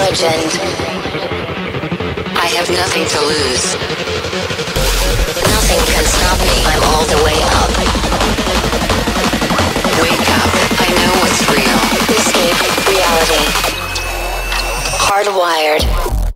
legend. I have nothing to lose. Nothing can stop me. I'm all the way up. Wake up. I know what's real. Escape reality. Hardwired.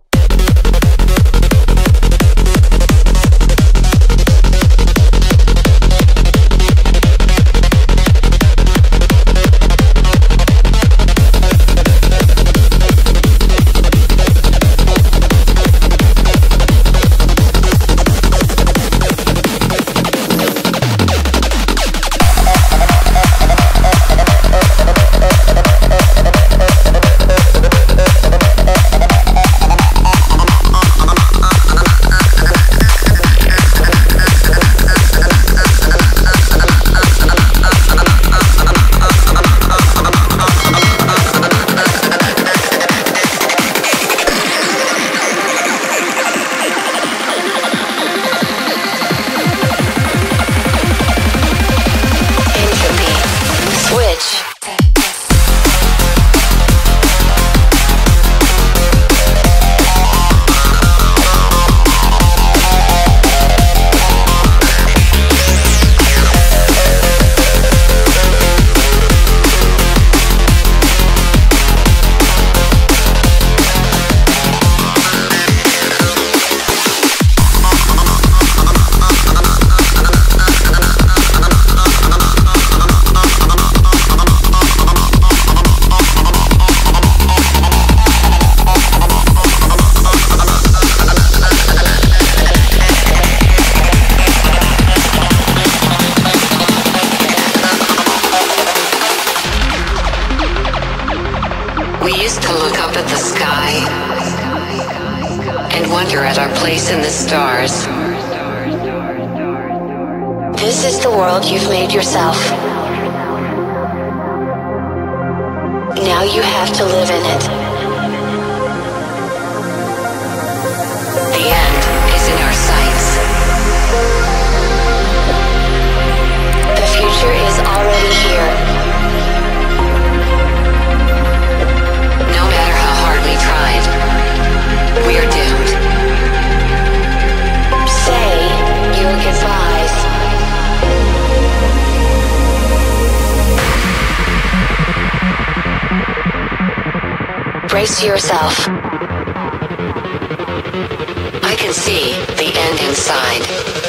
We used to look up at the sky and wonder at our place in the stars. This is the world you've made yourself. Now you have to live in it. The end is in our sights. The future is already here. No matter how hard we tried, we are doomed. Say your goodbyes. Brace yourself. I can see the end inside.